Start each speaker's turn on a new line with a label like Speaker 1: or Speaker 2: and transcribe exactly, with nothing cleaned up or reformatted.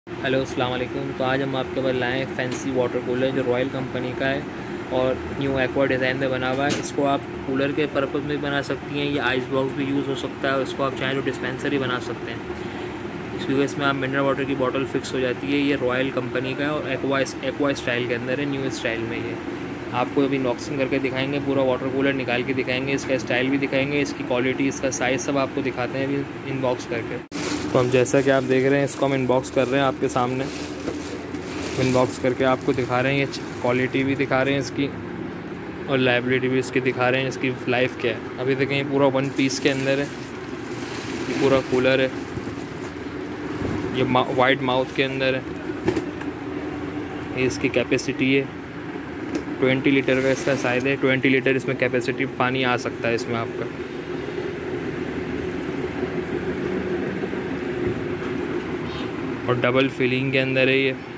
Speaker 1: Hello अस्सलाम वालेकुम। तो आज हम आपके पास लाए हैं फैंसी वाटर कूलर जो रॉयल कंपनी का है और न्यू एक्वा डिज़ाइन में बना हुआ है। इसको आप कूलर के पर्पज़ में भी बना सकती हैं, ये आइस बॉक्स भी यूज़ हो सकता है और इसको आप चाहें तो डिस्पेंसर ही बना सकते हैं, क्योंकि इसमें आप मिनरल वाटर की बॉटल फिक्स हो जाती है। ये रॉयल कंपनी का है और एक्वा एक्वा स्टाइल के अंदर है, न्यू स्टाइल में। ये आपको अभी अनबॉक्सिंग करके दिखाएंगे, पूरा वाटर कूलर निकाल के दिखाएंगे, इसका स्टाइल भी दिखाएंगे, इसकी क्वालिटी, इसका साइज़ सब आपको दिखाते हैं अभी इनबॉक्स करके। तो हम जैसा कि आप देख रहे हैं इसको हम इनबॉक्स कर रहे हैं आपके सामने, इनबॉक्स करके आपको दिखा रहे हैं। ये क्वालिटी भी दिखा रहे हैं इसकी और लाइबिलिटी भी इसकी दिखा रहे हैं, इसकी लाइफ क्या है। अभी देखें ये पूरा वन पीस के अंदर है, ये पूरा कूलर है, ये मा, वाइड माउथ के अंदर है। ये इसकी कैपेसिटी है ट्वेंटी लीटर का, इसका साइज़ है ट्वेंटी लीटर इसमें कैपेसिटी पानी आ सकता है इसमें आपका। और डबल फिलिंग के अंदर है ये।